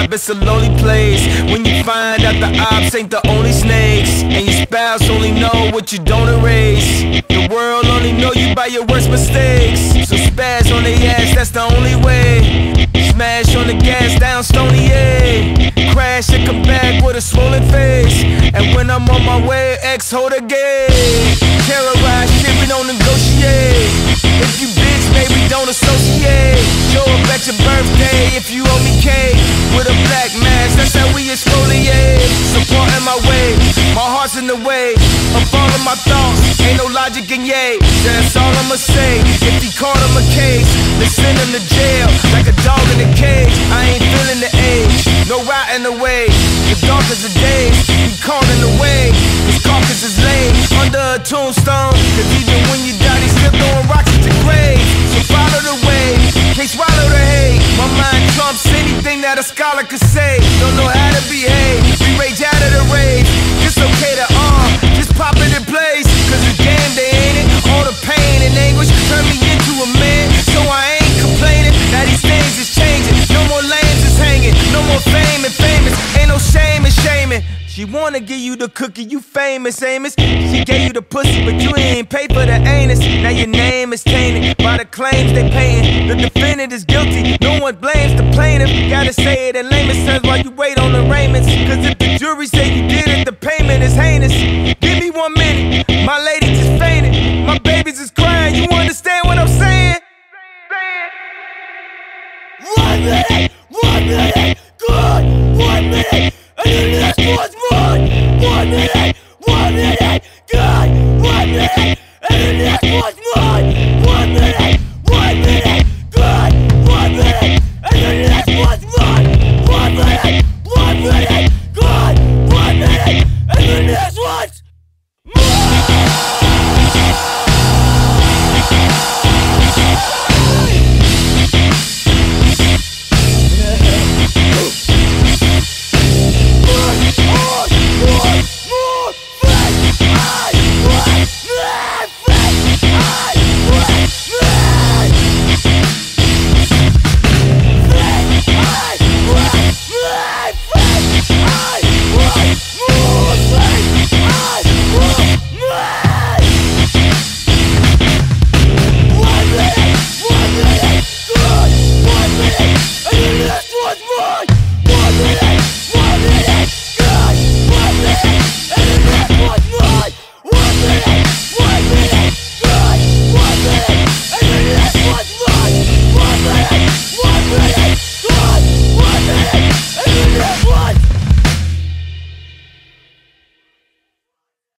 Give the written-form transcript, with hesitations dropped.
job, it's a lonely place when you find out the ops ain't the only snakes, and your spouse only know what you don't erase. The world only know you by your worst mistakes, so spaz on their ass, that's the only way. Smash on the gas down Stony A, crash and come back with a swollen face. And when I'm on my way, X hold a gate. Terrorize shit, we don't negotiate. If you bitch, maybe don't associate. Show up at your birthday if you owe me cake with a black mask, that's how we exfoliate. Supporting my way, my heart's in the way of all of my thoughts, ain't no logic in yay. That's all I'ma say. If he caught him a case, they send him to jail like a dog in a cage. I ain't feeling the age, no right in the way. The darkest of days, he caught in the way. His carcass is laid under a tombstone, cause even when you die, they still throwing rocks at your grave. So follow the way, can't swallow the hate. My mind trumps anything that a scholar could say. Don't know how to behave, we rage out of the rave. It's okay to just pop it in place, cause the game they ain't it. All the pain and anguish turned me into a man, so I ain't complaining. Now these things is changing, no more lanes is hanging, no more fame and famous, ain't no shame in shaming. She wanna give you the cookie, you famous, Amos. She gave you the pussy, but you ain't paid for the anus. Now your name is tainted by the claims they paying. The defendant is guilty, no one blames the plaintiff. Gotta say it in layman's terms while you wait on arraignments, cause if